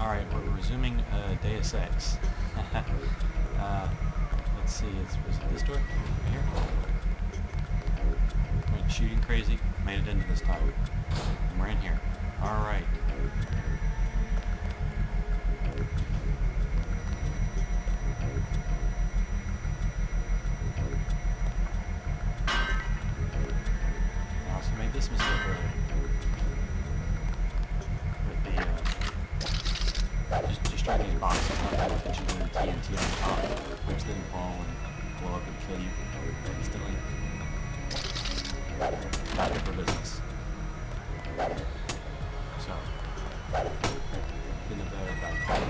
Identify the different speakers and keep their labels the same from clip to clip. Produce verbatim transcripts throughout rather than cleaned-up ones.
Speaker 1: Alright, we're resuming uh, Deus Ex. uh, let's see, it's, was it this door? Right here? Went shooting crazy, made it into this time. And we're in here. Alright. I also made this mistake earlier. With the, uh, just destroy these boxes, not paying attention to the T N T on the top, which then fall and blow up and kill you instantly. Not good for business. So, been a better about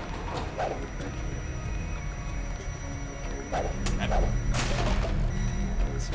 Speaker 1: Let's see.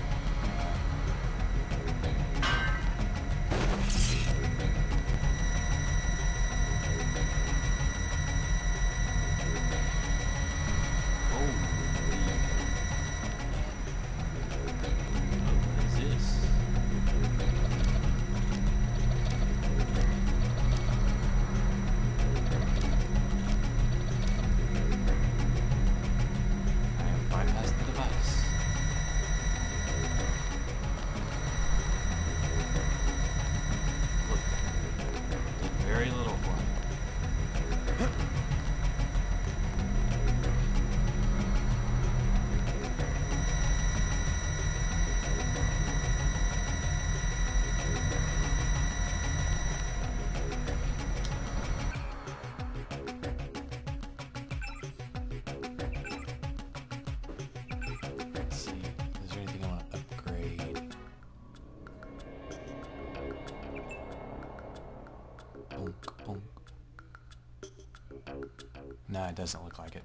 Speaker 1: Very little for me. Let's see. Is there anything I want to upgrade? Bonk, bonk. No, it doesn't look like it.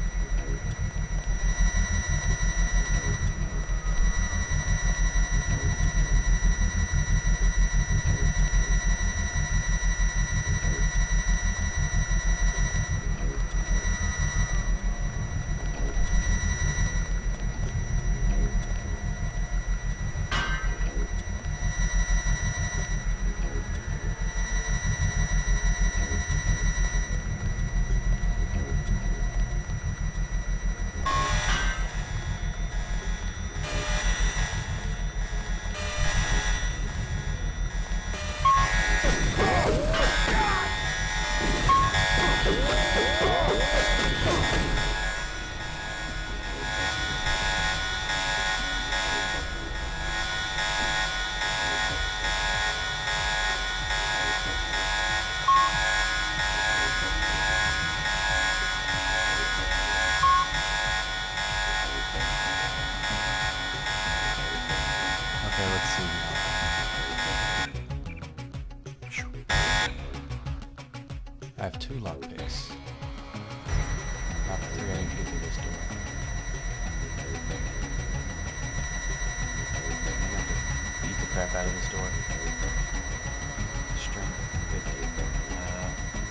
Speaker 1: Okay, let's see now. I have two lockpicks. Not the three I need to get through this door. I'm gonna have to beat the crap out of this door. Strength fifty. Uh,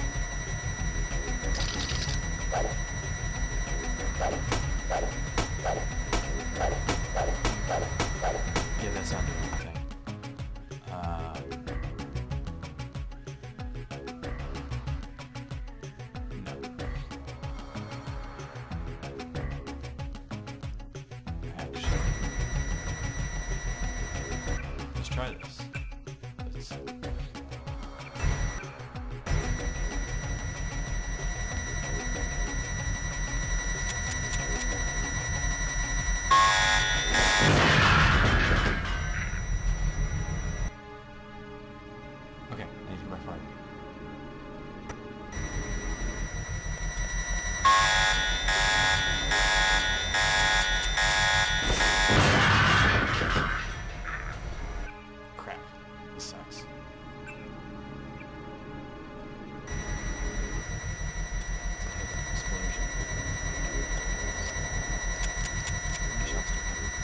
Speaker 1: yeah, that's not doing anything. Uh, no. Actually, let's try this. Let's, okay, anything by fire. Crap. This sucks. Explosion. Shots to cover this.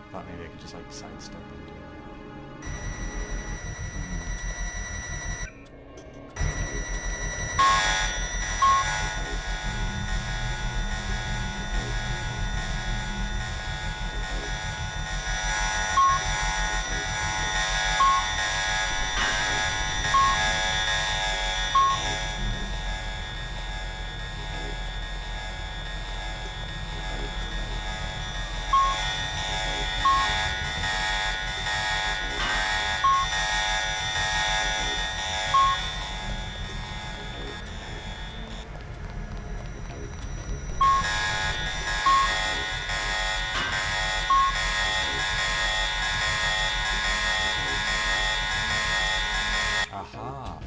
Speaker 1: Thought maybe I could just like sidestep into it. Aha!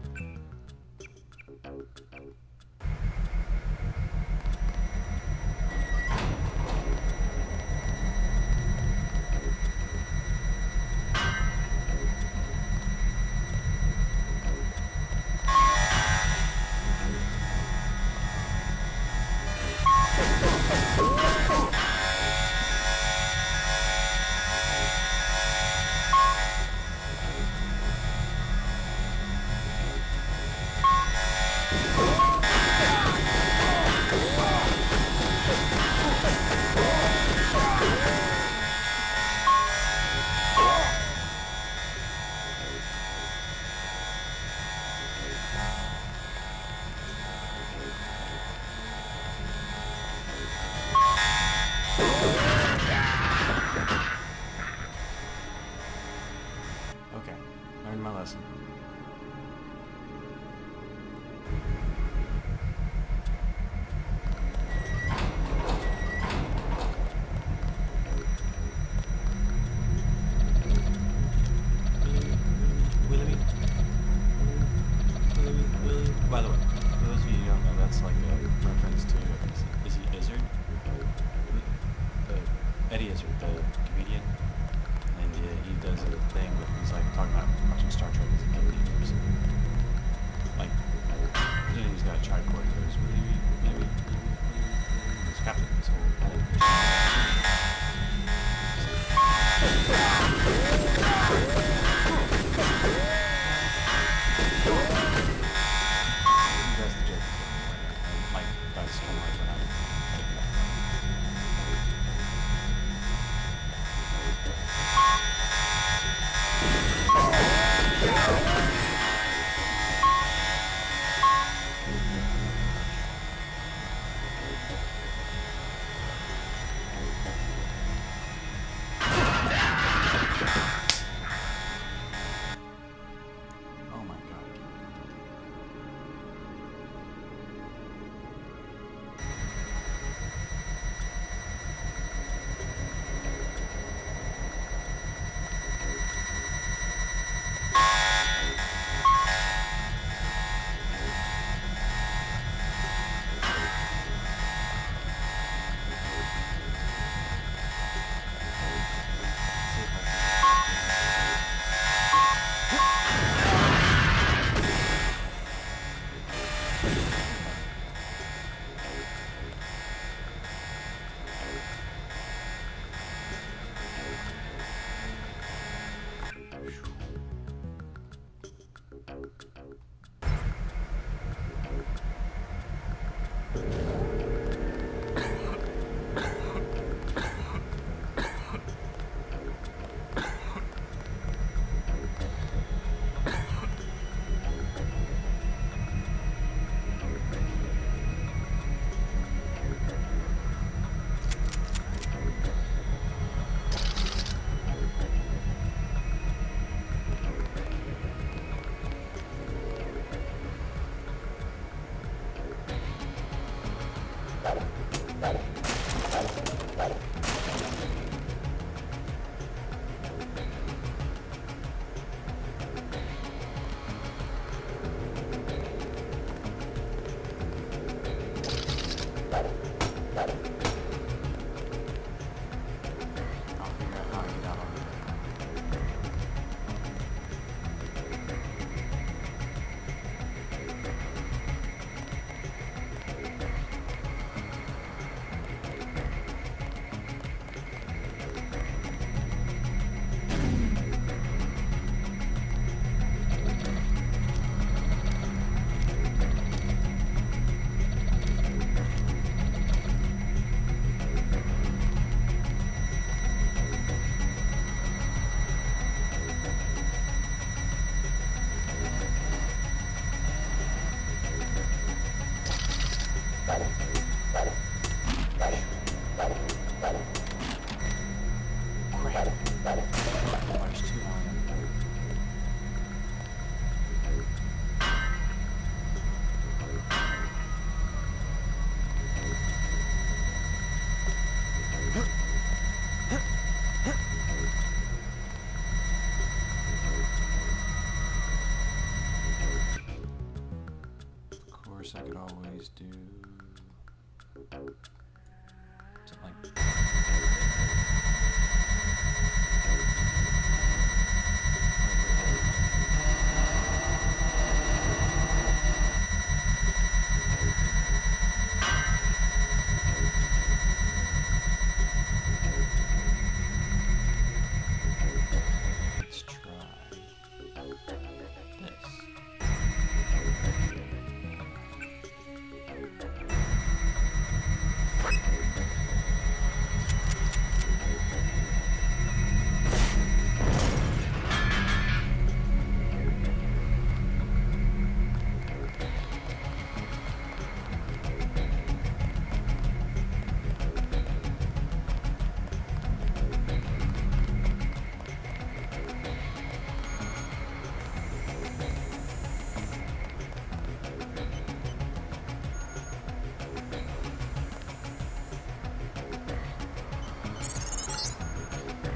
Speaker 1: Okay, learned my lesson. By the way, for those of you who don't know, that's like a reference to, is he Izzard? The, Eddie Izzard, the comedian. And yeah, he does a thing with, he's like talking about watching Star Trek as a kid. He was, like, you know, he's got a tricorder. He goes, really, really, really, really, he's captain this whole kind of. That's the joke. Like, that's kind of like when I'm taking that.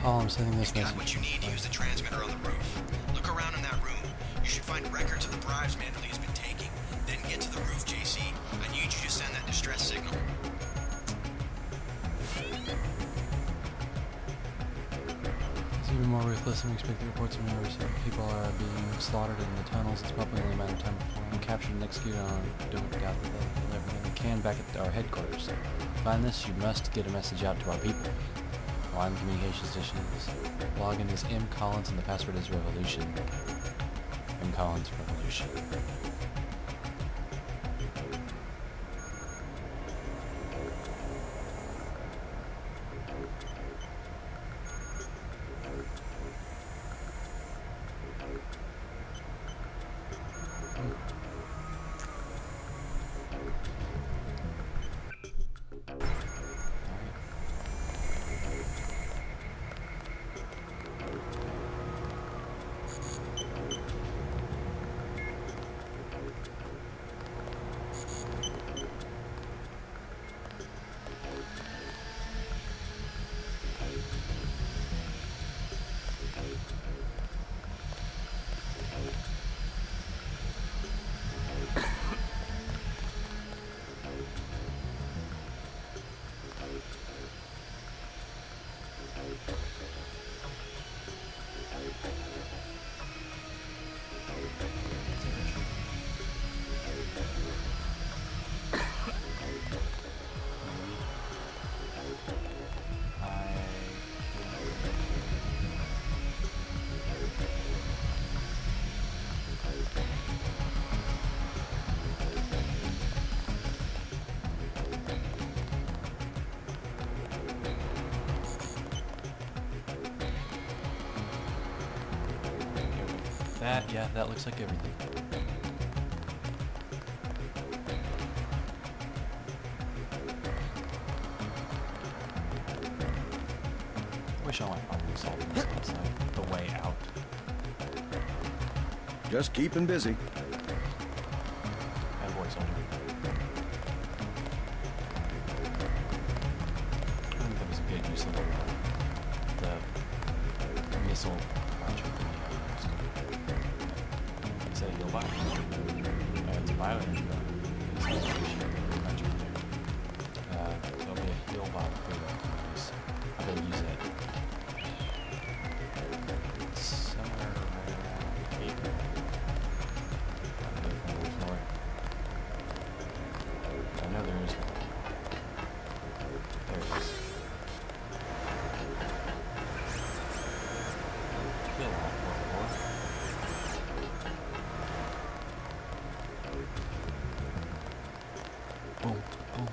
Speaker 1: Paul, I'm sending this
Speaker 2: You
Speaker 1: message.
Speaker 2: got what you need to use the transmitter on the roof. Look around in that room. You should find records of the bribes Manderley's been taking. Then get to the roof, J C. I need you to send that distress signal.
Speaker 1: It's even more ruthless than we expect. The reports of numbers of people are being slaughtered in the tunnels. It's probably only a matter of time before we're captured and executed on. Don't doubt that they'll do everything they can back at our headquarters. To find this, you must get a message out to our people. Line communication stations. Login is M Collins and the password is Revolution. M Collins Revolution. That, yeah, that looks like everything. Wish I went problem solving this outside. The way out.
Speaker 3: Just keeping busy.
Speaker 1: Bad boy soldier. I think that was a good use of the, the missile launcher thing I used. Is that a heal box? Uh, it's a bioenergy gun. It's a heal launcher there. Uh, there'll be a heal box for that. I better use it. It's somewhere right around here. I know there is one. There it is. Kill that poor boy. Boom, boom.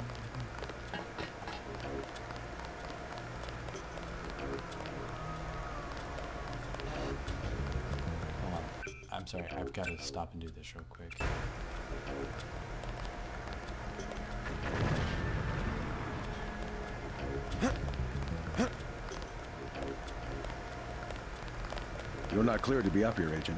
Speaker 1: Hold on. I'm sorry, I've got to stop and do this real quick.
Speaker 3: You're not cleared to be up here, Agent.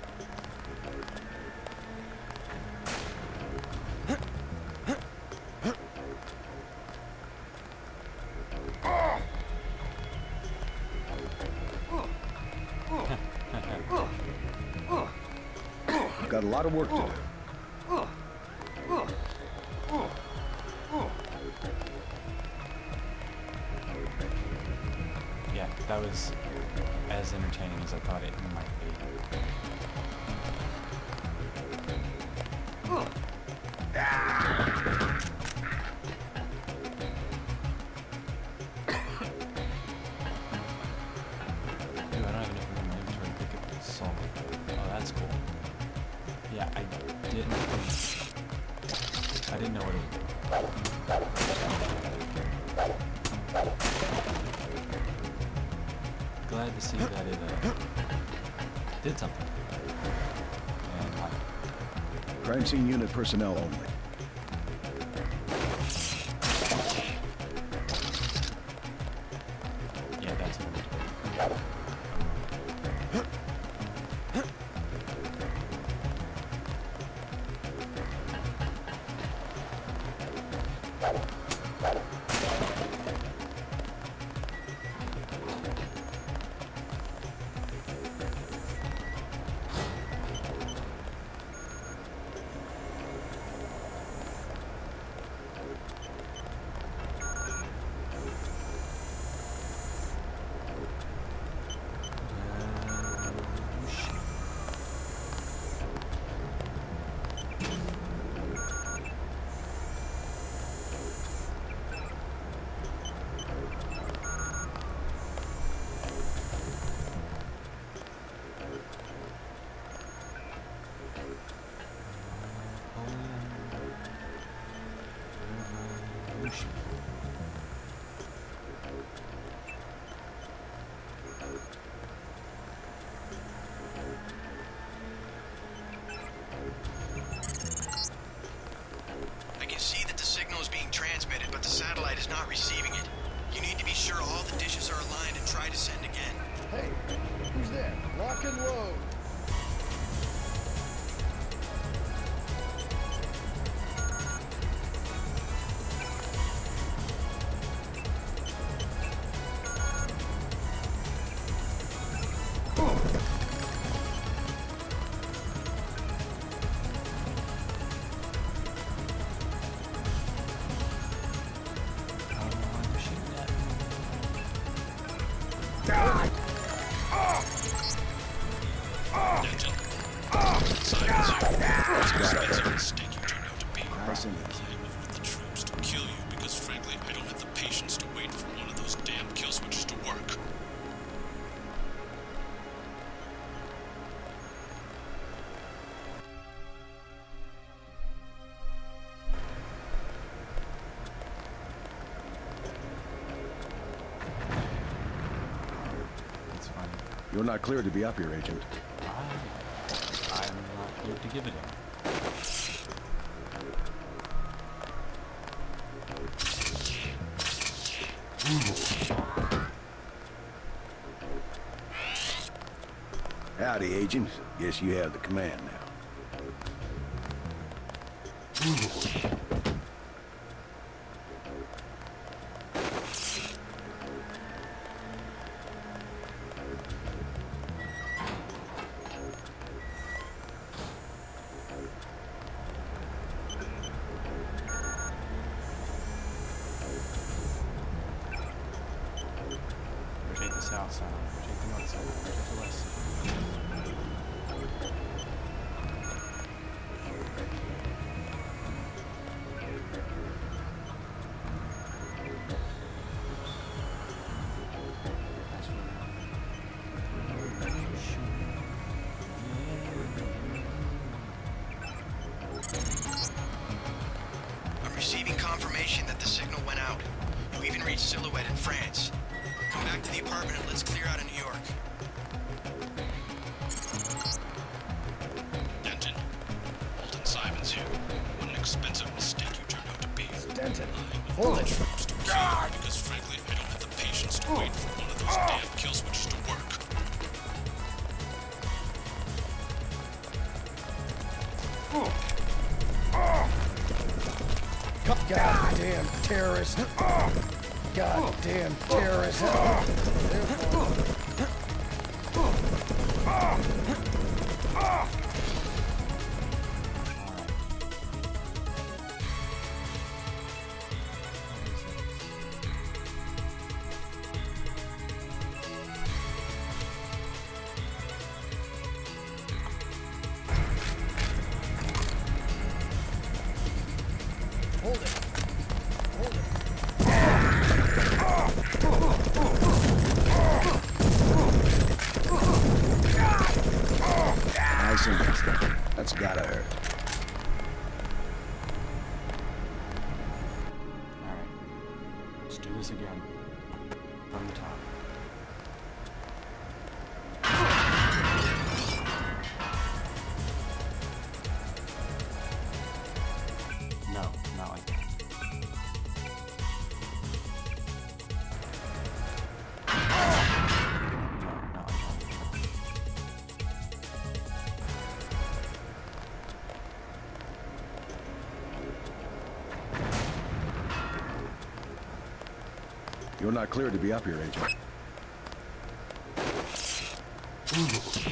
Speaker 3: Got a lot of work to do.
Speaker 1: Yeah, that was as entertaining as I thought it might be. Dude, I don't even know if I'm in my inventory to pick up the salt. Oh, that's cool. Yeah, I didn't I didn't know what it would do. Glad to see that it uh, did something. And like,
Speaker 3: Crime scene unit personnel only.
Speaker 1: yeah, that's what I'm doing.
Speaker 2: mistake you turned out to be.
Speaker 3: Nice and easy.
Speaker 2: I live with the troops to kill you because, frankly, I don't have the patience to wait for one of those damn kill switches to work.
Speaker 1: That's funny.
Speaker 3: You're not cleared to be up here, Agent.
Speaker 1: I, I'm not here to give it him.
Speaker 3: Howdy, Agent. Guess you have the command now.
Speaker 1: Rotate the south side, rotate the north side, rotate the west side.
Speaker 2: I'm receiving confirmation that the signal went out. You even reached Silhouette in France. Come back to the apartment and let's clear out of New York. Denton, Alton Simons here. What an expensive mistake you turned out to be.
Speaker 3: Denton,
Speaker 2: Hold
Speaker 3: hold
Speaker 2: the
Speaker 3: it.
Speaker 2: troops to kill you because, frankly, I don't have the patience to wait for one of those damn kill switches to work.
Speaker 3: Goddamn terrorist. Goddamn terrorist. Hold it. Hold it. Nice and easy. That's gotta hurt.
Speaker 1: Alright. Let's do this again. From the top. No, not like that. No, not like that.
Speaker 3: You're not cleared to be up here, Agent.
Speaker 1: I'm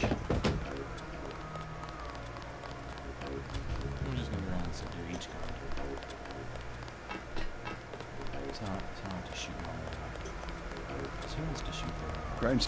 Speaker 1: just gonna go around and subdue each card. It's not, it's not to shoot one way up. So who wants to shoot the way up?
Speaker 3: Crimes.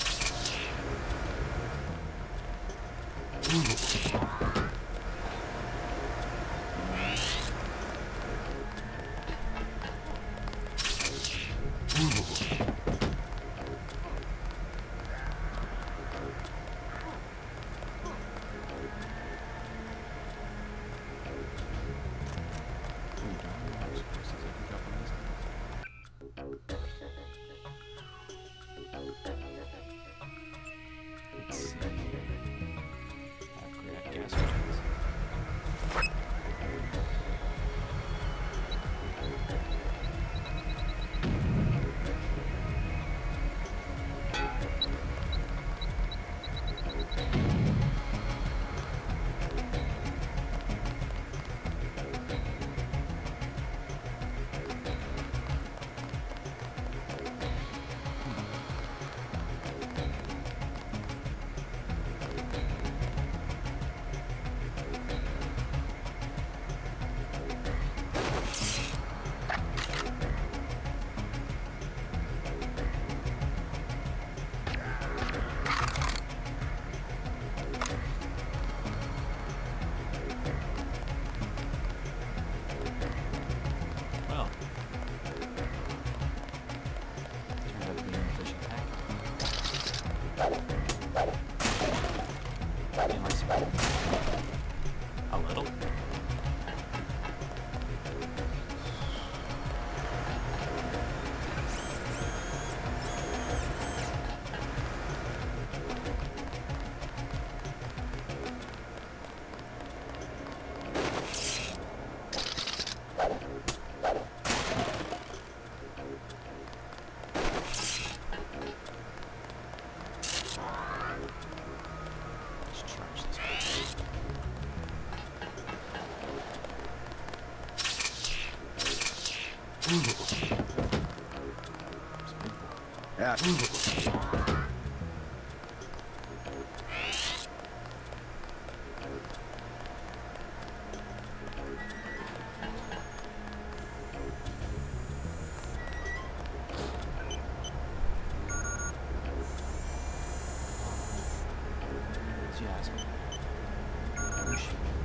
Speaker 1: Let's see. Upgrade gas returns. Getting like some- a little.
Speaker 3: Yeah.
Speaker 1: Yes. Whoosh.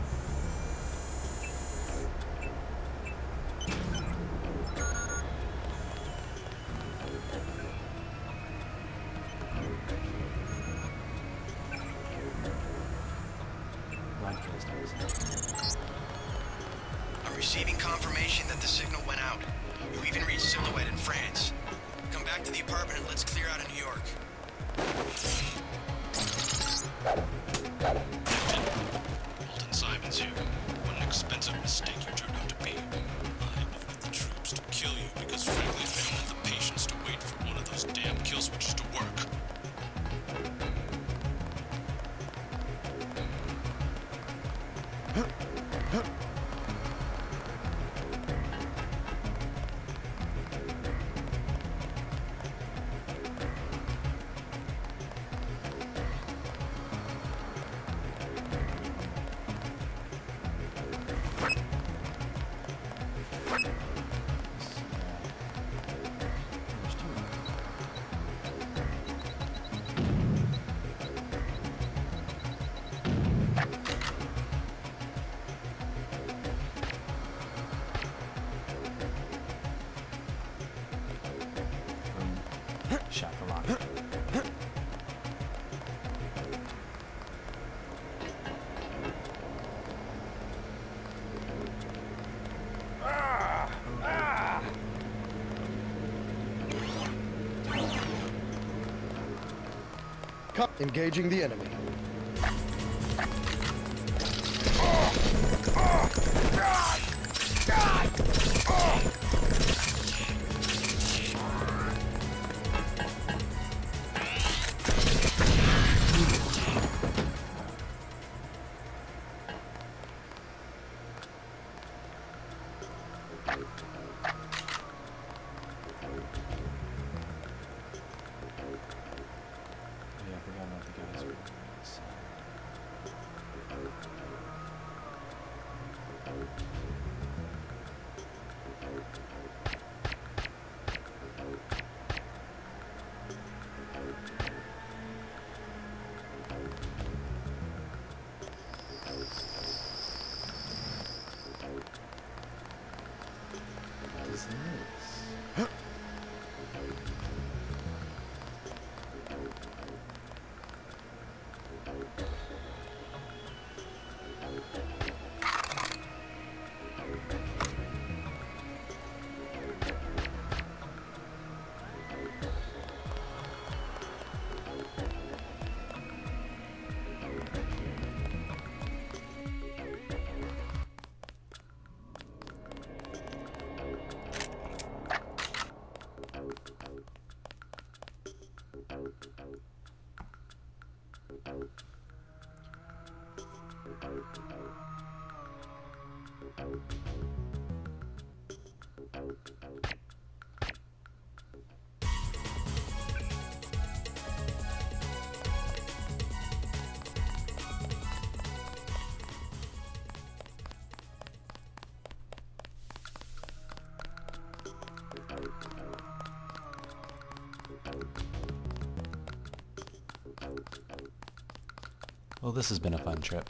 Speaker 2: I'm receiving confirmation that the signal went out. You even reached Silhouette in France. Come back to the apartment and let's clear out of New York.
Speaker 4: Alton Simons here. What an expensive mistake you turned out to be. I ordered the troops to kill you because frankly I don't have the patience to wait for one of those damn kill switches to work.
Speaker 1: Shakalaka.
Speaker 3: Engaging the enemy.
Speaker 1: Yeah, I forgot about the guys. What is this? Well, this has been a fun trip.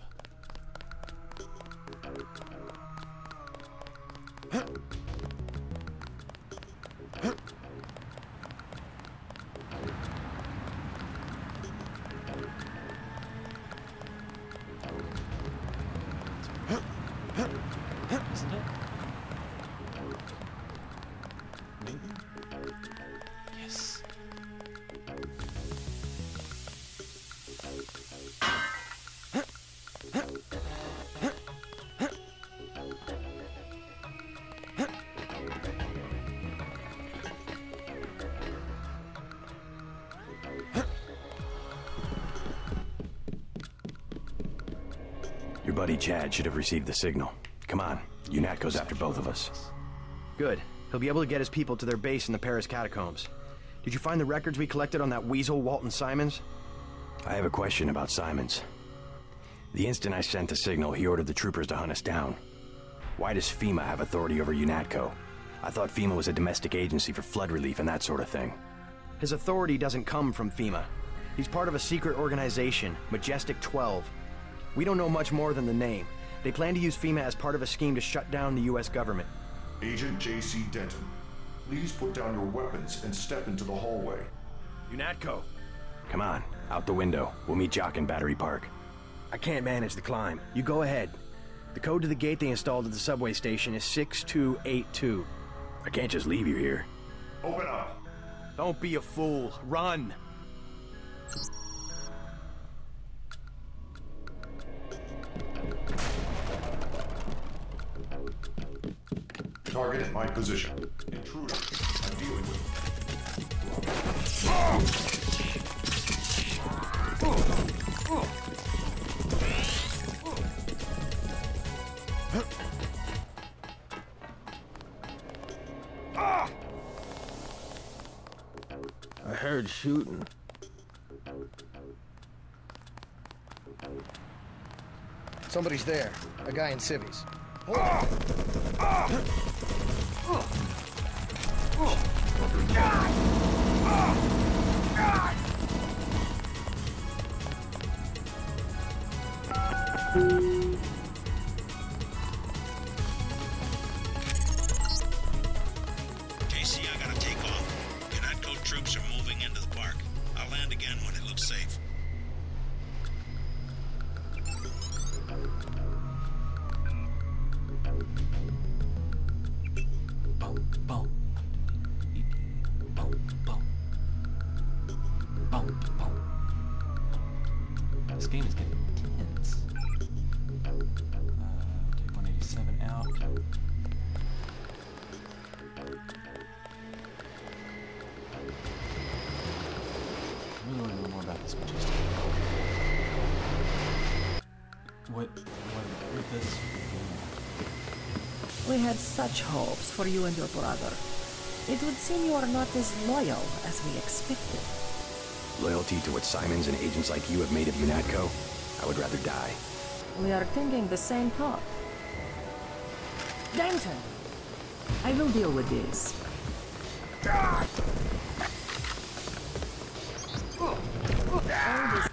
Speaker 5: buddy Chad should have received the signal. Come on, UNATCO's after both of us.
Speaker 6: Good. He'll be able to get his people to their base in the Paris catacombs. Did you find the records we collected on that weasel, Walton Simons?
Speaker 5: I have a question about Simons. The instant I sent the signal, he ordered the troopers to hunt us down. Why does FEMA have authority over UNATCO? I thought FEMA was a domestic agency for flood relief and that sort of thing.
Speaker 6: His authority doesn't come from FEMA. He's part of a secret organization, Majestic twelve. We don't know much more than the name. They plan to use FEMA as part of a scheme to shut down the U S government.
Speaker 7: Agent J C Denton, please put down your weapons and step into the hallway.
Speaker 6: UNATCO!
Speaker 5: Come on, out the window. We'll meet Jock in Battery Park.
Speaker 6: I can't manage the climb. You go ahead. The code to the gate they installed at the subway station is six two eight two.
Speaker 5: I can't just leave you here.
Speaker 7: Open up!
Speaker 6: Don't be a fool. Run!
Speaker 7: Target at my position. Intruder, I'm dealing with him.
Speaker 8: I heard shooting.
Speaker 3: Somebody's there. A guy in civvies. Hold on.
Speaker 2: J C, I gotta take off. UNATCO troops are moving into the park. I'll land again when it looks safe.
Speaker 1: Boom, boom. Boom, boom. Boom, boom. This game is getting intense. Uh, take one eighty-seven out. I really want to know more about this Majestic. What, what, with this?
Speaker 9: We had such hopes for you and your brother. It would seem you are not as loyal as we expected.
Speaker 5: Loyalty to what Simons and agents like you have made of UNATCO? I would rather die.
Speaker 9: We are thinking the same thought. Denton! I will deal with this. All this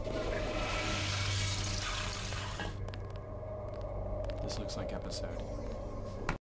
Speaker 1: This looks like episode.